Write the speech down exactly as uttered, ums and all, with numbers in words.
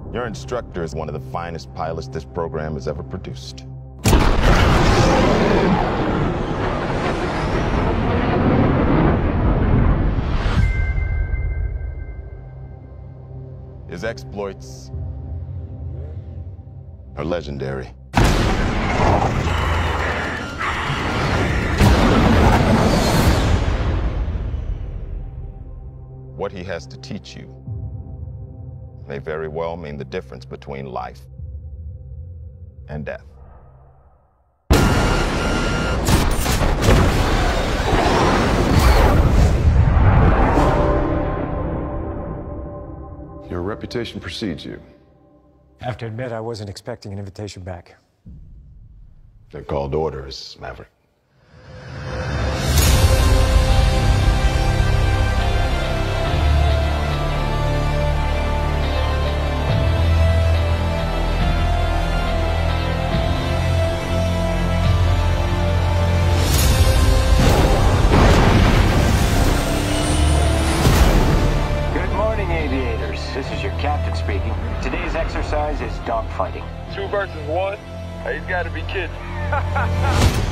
Your instructor is one of the finest pilots this program has ever produced. His exploits are legendary. What he has to teach you may very well mean the difference between life and death. Your reputation precedes you. I have to admit, I wasn't expecting an invitation back. They're called orders, Maverick. Aviators, this is your captain speaking. Today's exercise is dogfighting. Two versus one? Hey, he's gotta be kidding.